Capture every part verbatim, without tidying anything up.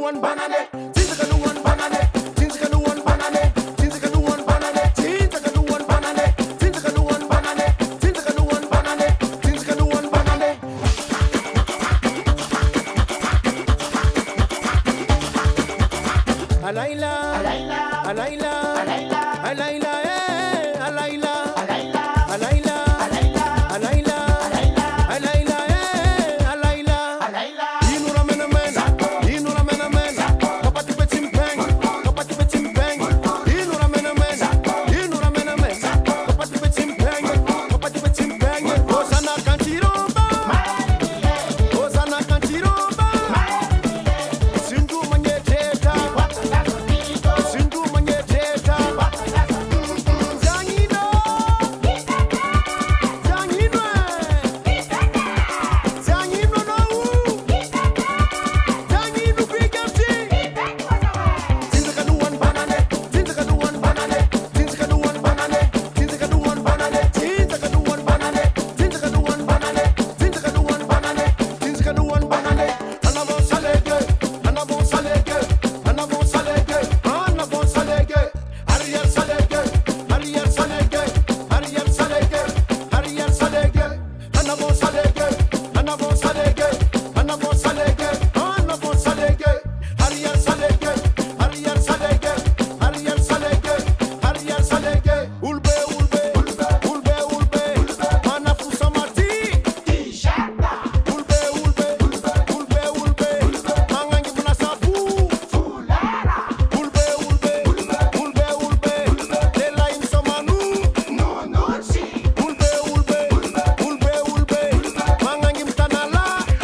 one banane. Things I can do one banane. Things I can do one banane. Things I can do one banane. Things I can do one banane. Things I can do one banane. Things I can do one banane. Things I can do one banane. Alayla, Alayla, Alayla, Alayla, Alayla, eh, Alayla, Alayla, Alayla, Alayla, Alayla, Alayla, eh, Alayla, Alayla. Inura mena mena, inura mena mena. Kapati betim bang, kapati betim bang. Inura mena mena, inura mena mena. Kapati betim bang, kapati betim bang. Osana kantiroba, Osana kantiroba. Sindu manyeteta. Sindu manyeteta. Zangino, Zangino, Zangino no, Zangino bigati. Things I can do one banane. Things I can do one banane. Things I can do one banane. Things I can do one banane. Things I can do one banane. Things I can do one banane. Things I can do one banane. Things I can do one banane. Anavo salege, anavo salege, anavo salege, anavo salege. Ariel salege, Ariel salege, Ariel salege, Ariel salege. Anavo salege, anavo salege, anavo salege, anavo salege. Ariel salege, Ariel salege, Ariel salege, Ariel salege. Ulbe, ulbe, ulbe, ulbe, manafu samati. Ulbe, ulbe, ulbe, ulbe, mangangi muna sabu. Ulbe, ulbe, ulbe, ulbe, lela insomanu. Ulbe, ulbe, ulbe, ulbe, mangangi mtanala.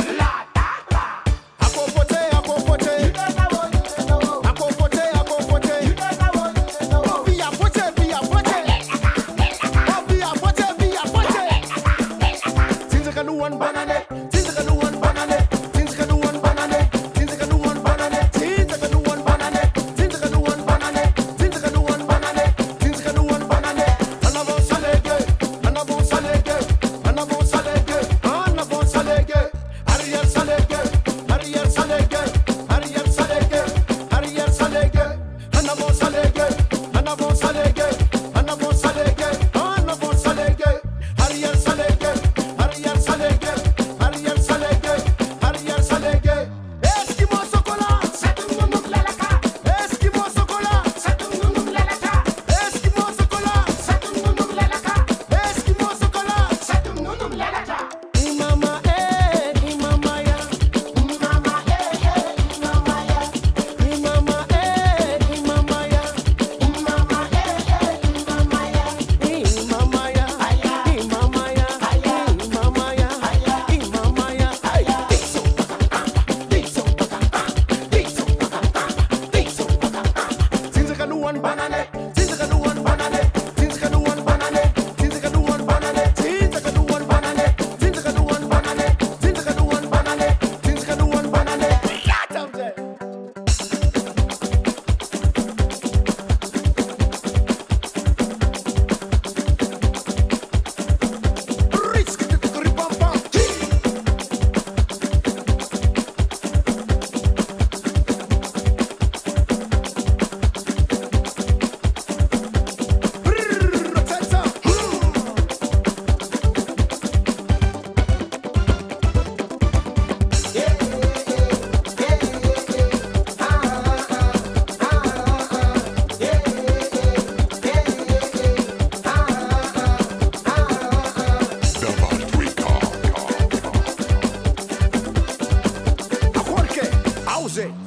Akopote, akopote, akopote, akopote. Via pote, via pote. Via pote, via pote. Things I can do one banane. Things I can do one banane. Things I can do one banane. Things I can do one banane. Things I can do one banane. Things I can do one banane. Things I can do one banane. Things I can do one banane. Anavo salege, anavo salege, anavo salege, anavo salege. Ariel salege, Ariel salege, Ariel salege, Ariel salege. Anavo salege, anavo salege, anavo salege, anavo salege. Ariel salege, Ariel salege, Ariel salege, Ariel salege. Eskimo sokola, Satungunung lalaka, Eskimo sokola, satungunung lalaka, Eskimo sokola, satungunung lalaka, Eskimo sokola. satungunung lalaka. Imama eh, imama ya, Mama eh eh, mama ya, imama eh, imama ya, mama eh eh, mama ya, imama ya, imama ya, imama ya, imama ya. Things I can do one banane. Things I can do one banane. Things I can do one banane. Things I can do one banane. Things I can do one banane. Things I can do one banane. Things I can do one banane. Things I can do one banane. Got 'em there. Risk it to the bum bum. Jorge, auze.